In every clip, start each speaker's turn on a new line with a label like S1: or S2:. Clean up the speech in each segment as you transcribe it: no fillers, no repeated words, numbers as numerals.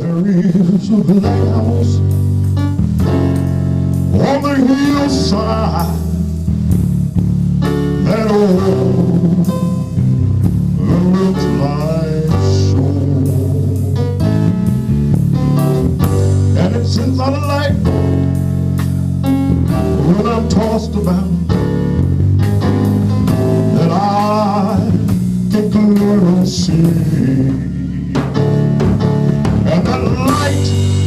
S1: There is a lighthouse on the hillside, that old looks like shore, and it sends out a light when I'm tossed about, that I can clearly see. And that light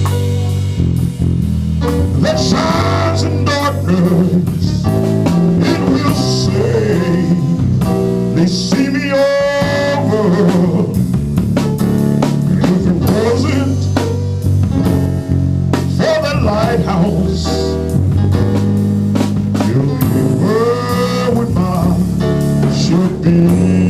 S1: that shines in darkness, it will say, they see me over. If it wasn't for the lighthouse, you'll be where would my ship be?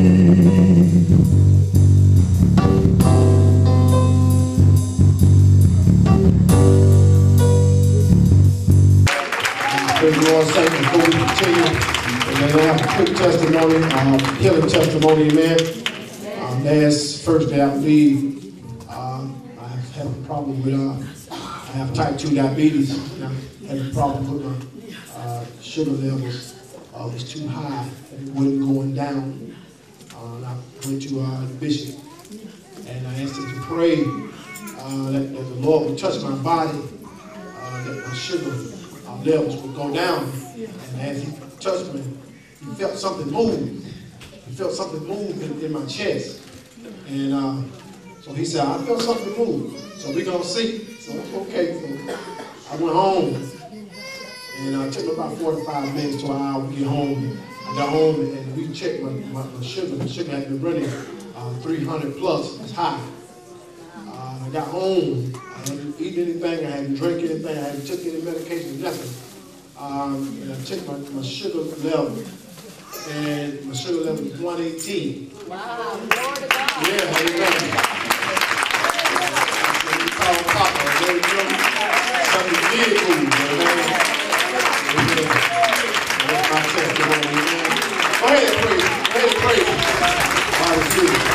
S2: Praise the Lord, saints. Before we continue, amen, I have a quick testimony, healing testimony, amen. Last first day, I believe, I had a problem with, I have type 2 diabetes, and I had a problem with my sugar levels. It was too high, and it wasn't going down. And I went to the bishop, and I asked him to pray that the Lord would touch my body, that my sugar levels would go down. And as he touched me, he felt something move. He felt something move in my chest. And so he said, I felt something move. So we're going to see. So okay. So I went home. And it took me about 45 minutes to an hour to get home. I got home and we checked my sugar. The sugar had been running 300 plus. It's high. I got home. I hadn't eaten anything, I hadn't drank anything, I hadn't took any medication, nothing. And I checked my sugar level, and my sugar level was 118.
S3: Wow, Lord of God.
S2: Yeah, amen. We call Papa, there you go. Something did move, amen. That's my testimony, amen. Go ahead and praise him. Go ahead and praise him. Hallelujah.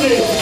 S2: Sunday.